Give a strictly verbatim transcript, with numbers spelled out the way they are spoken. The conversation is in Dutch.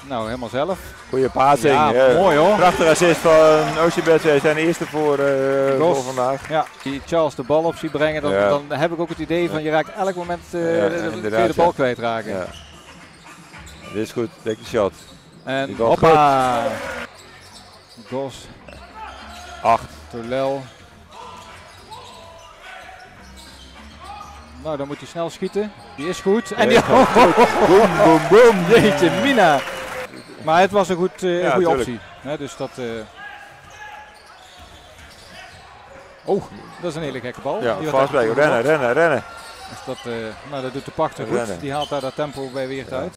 Nou, helemaal zelf. Goeie passing. Ja, uh, mooi hoor. Prachtig assist van Oceanbet. Zijn eerste voor, uh, voor vandaag. Ja, die Charles de bal op ziet brengen, dan, ja. dan heb ik ook het idee van je raakt elk moment uh, ja, de, de, de bal ja. kwijtraken. Ja. Dit is goed, denk de shot. En hoppa. Gos. acht. Tolel. Nou, dan moet hij snel schieten. Die is goed. En die... Ja, boom, boom, boom. Jeetje, Mina. Maar het was een, goed, uh, ja, goede tuurlijk. optie. He, dus dat... Uh... Oh, dat is een hele gekke bal. Ja, vastblijven. Rennen, rennen, rennen. Dus dat, uh, nou, dat doet de pachter goed. Die haalt daar dat tempo bij Weert uit.